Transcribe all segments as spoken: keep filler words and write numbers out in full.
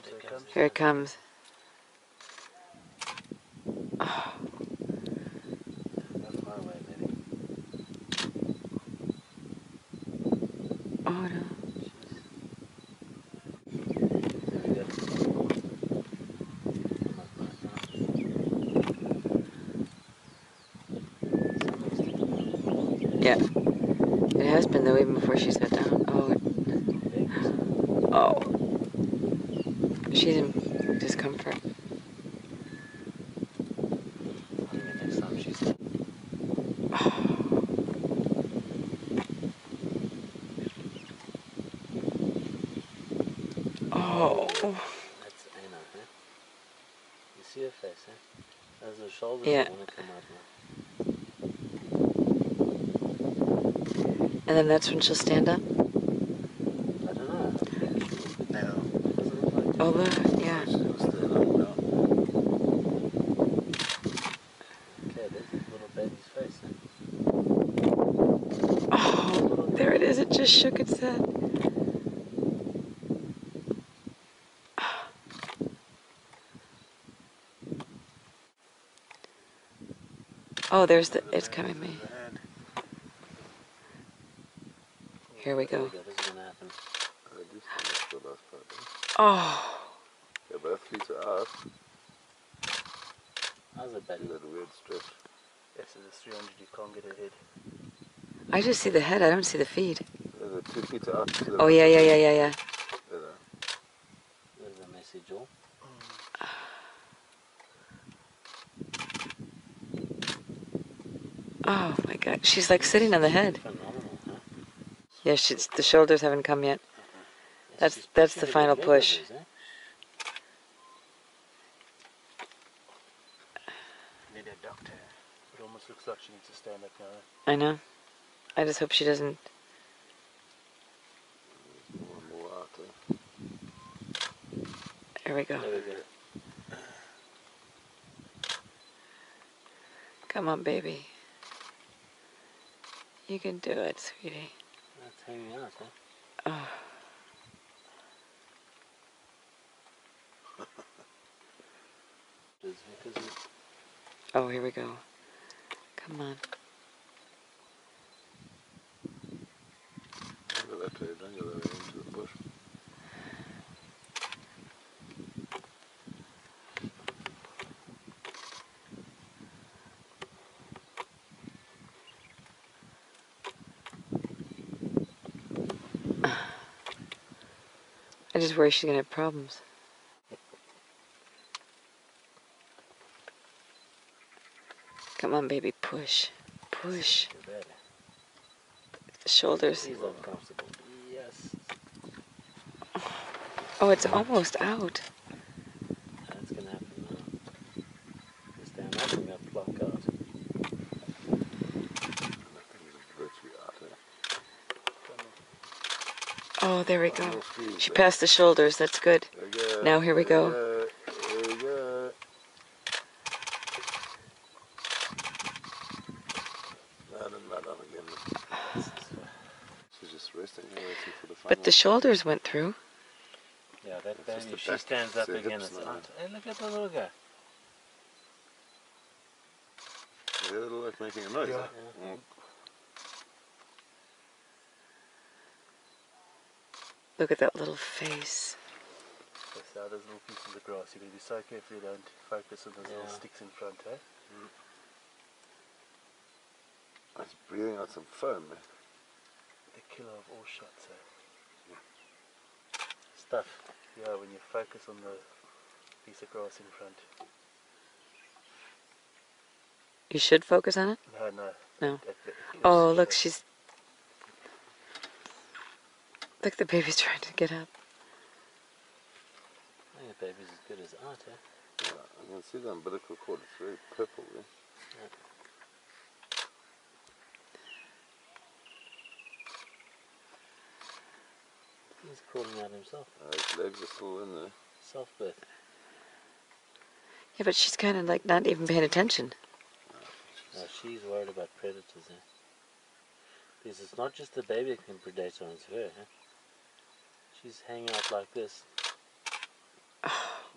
Here it comes. Here it comes. Oh. Not far away, maybe. Oh no. Yeah. It has been though, even before she sat down. Oh. It, oh. She's in discomfort. Next time she's Oh. That's Anna, huh? You see her face, huh? Those are her shoulders Yeah. that want to come out now. And then that's when she'll stand up? I don't know. I think she will. No. It doesn't look like Oh, look. Yeah. She'll stay long now. Okay, there's a little baby's face, huh? Oh, there it is. It just shook its head. Oh, there's the, it's coming me. Here we There go. we go. This is going to happen. Oh. Yeah, both feet are out. How's it, Betty? Do that weird stretch. Yes, so there's three hundred. You can't get her head. I just see the head. I don't see the feet. Yeah, the two feet are out. Oh, yeah, yeah, yeah, yeah, yeah. Yeah. There's a messy jaw. Oh my God. She's like sitting on the head. Phenomenal, huh? Yeah, she's, the shoulders haven't come yet. Yes, That's she's that's pushing the with final her leg push. over his, eh? Need a doctor. It almost looks like she needs to stand up now. I know. I just hope she doesn't. More and more out there. There we go. There we go. Come on, baby. You can do it, sweetie. That's hanging out, huh? Oh. Oh, here we go. Come on. Look at that way, don't go that way into the bush. I just worry she's gonna have problems. Come on, baby, push. Push. The shoulders. He's uncomfortable. Yes. Oh, it's almost out. That's gonna happen now. This damn apple got plucked out. Oh, there we go. She passed the shoulders. That's good. Now here we go. There we go. No, no, no, no, again. She's just resting here, waiting for the final. But the shoulders went through. Yeah, that That's baby, just she the stands back, up the again. hips It's now. out. Hey, look at the little guy. They're a little like making a noise. Yeah. Eh? Yeah. Mm. Look at that little face. Yes, now there's little pieces of grass. You've got to be so careful you don't focus on those Yeah. little sticks in front, eh? Mm. It's breathing out some foam, man. The killer of all shots, eh? Yeah. Stuff. Yeah, when you focus on the piece of grass in front. You should focus on it? No, no. No. It, it, it Oh, look, she's... Look, the baby's trying to get up. I think the baby's as good as art, eh? Yeah, I can see the umbilical cord. It's very purple, eh? Yeah. He's crawling out himself. Uh, his legs are still in there. Self-birth. Yeah, but she's kind of like not even paying attention. No, she's worried about predators, eh? Because it's not just the baby that can predate on, it's her, eh? She's hanging out like this.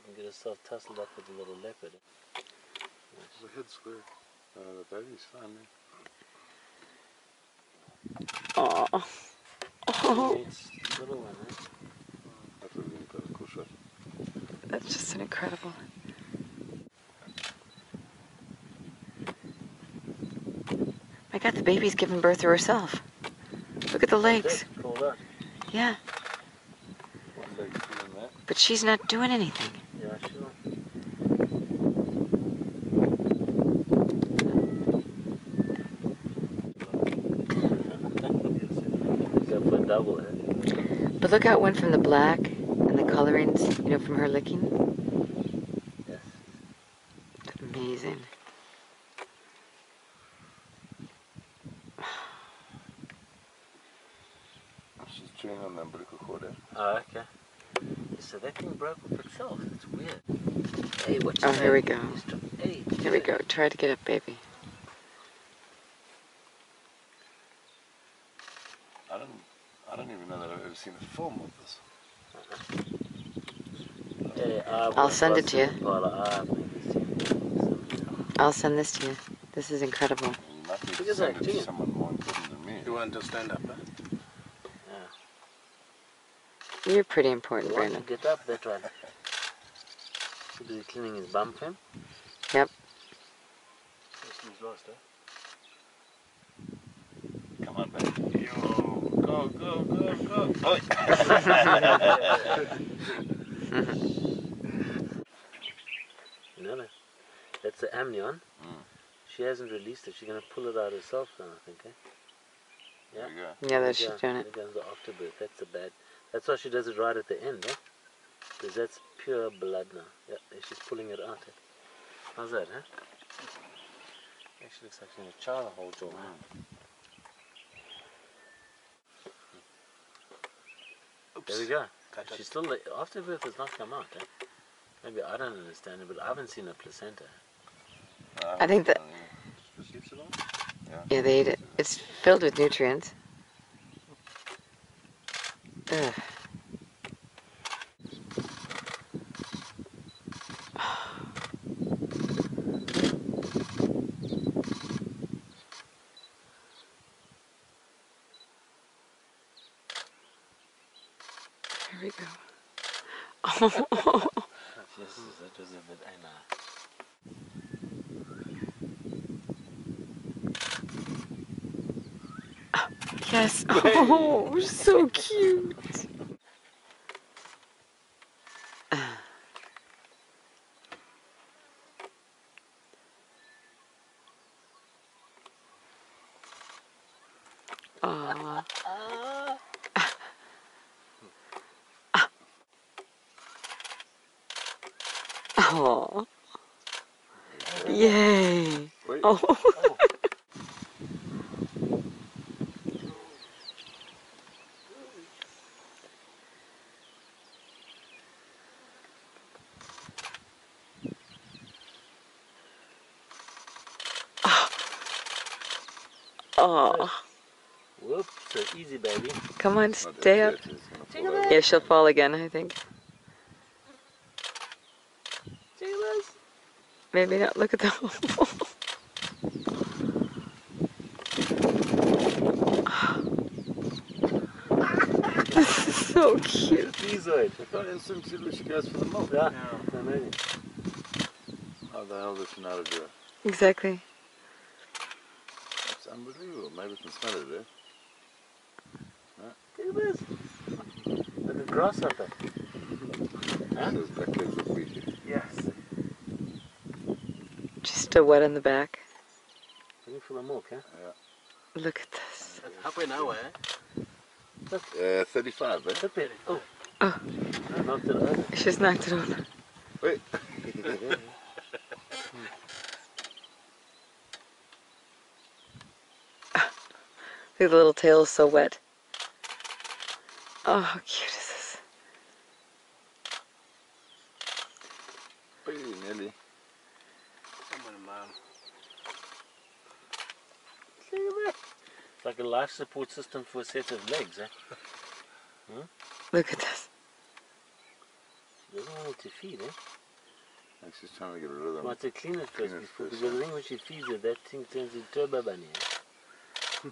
can get herself tussled up with a little leopard. The head's square. Uh, the baby's fine, man. Oh. Oh. It's a little one, eh? I thought we were going to put a cool shot. That's just an incredible. My God, the baby's giving birth to herself. Look at the legs. Pulled out. Yeah, One leg's doing that. but she's not doing anything. Yeah, sure. Except for double, eh? But look how it went from the black and the colorings, you know, from her licking. Yes. It's amazing. She's chewing on the umbilical cord, eh? Oh, okay. So that thing broke off itself. That's weird. Hey, what's Oh, here we go. Hey, Here we go. Try to get up, baby. I don't, I don't even know that I've ever seen a film of this. Hey, I I'll send it to you. Paula, I've never seen something. I'll send this to you. This is incredible. You might need Look to at send that, it to gee. someone more important than me. You want to stand up, huh? You're pretty important, You want Brandon. to get up, that one. Should be cleaning his bum for him. Yep. He's lost, eh? Come on, baby. Yo, go, go, go, go. Oh. You know that? That's the amnion. Mm. She hasn't released it. She's going to pull it out herself now, I think, eh? There you go. Yeah, that's Yeah, she's doing it. there goes the afterbirth. That's the bad. That's why she does it right at the end, eh? Because that's pure blood now. Yeah, she's pulling it out. Eh? How's that, huh? Actually looks like she's in a child the whole jaw. Mm. There we go. Cut it. She's still, the afterbirth has not come out, eh? Maybe I don't understand it, but I haven't seen a placenta. Uh, I think that- Just leaves it on? Yeah, they eat it. It's filled with nutrients. Ugh. Here we go. Oh, Yes, that was a bit anal. yes. Oh, so cute. Aw. Oh. Yay. Wait. Oh. Oh. Whoops, so easy, baby. Come on, Not stay yet, up. it's gonna fall over. Yeah, she'll fall again, I think. Maybe not. Look at the. This is so cute. Teasoid. I thought instinctively she goes for the milk. Yeah, it's amazing. How the hell does she know how to do it? Exactly. That's unbelievable. Maybe we can smell it, eh? Look at this. Like a grasshopper. Huh? Those back legs look weak. Yes. She's still wet in the back. Looking for the milk, huh? Look at this. That's halfway an hour, eh? Uh, thirty-five, eh? Tip it. Oh. Oh. I knocked it over. She's knocked it over. Wait. Look, the little tail is so wet. Oh, how cute is this? Wait, Nelly. Come on, man. Look at that. It's like a life support system for a set of legs, eh? Look at this. She doesn't want it to feed, eh? And she's trying to get rid of them. Well, to clean it Clean first it before, first, because yeah. I think when she feeds it, that thing turns into a bunny. Eh?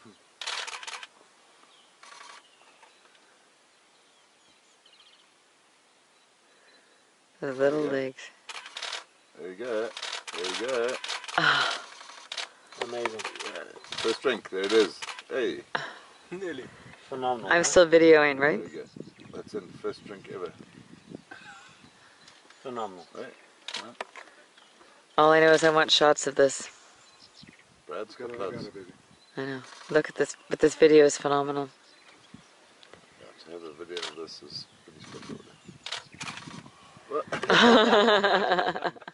The little Yeah. legs. There you go. There you go. Amazing. Yeah. First drink. There it is. Hey. Nearly. Phenomenal. I'm huh? still videoing, There right? you go. That's in first drink ever. Phenomenal. Right? Right. All I know is I want shots of this. Brad's got loads. I know. Look at this, but this video is phenomenal. Yeah, to have a video of this is pretty special.